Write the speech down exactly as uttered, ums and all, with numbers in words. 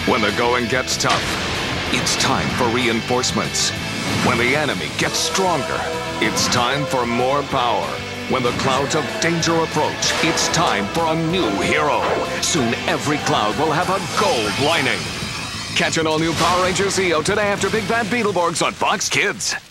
When the going gets tough, it's time for reinforcements. When the enemy gets stronger, it's time for more power. When the clouds of danger approach, it's time for a new hero. Soon every cloud will have a gold lining. Catch an all-new Power Rangers Zeo today after Big Bad Beetleborgs on Fox Kids.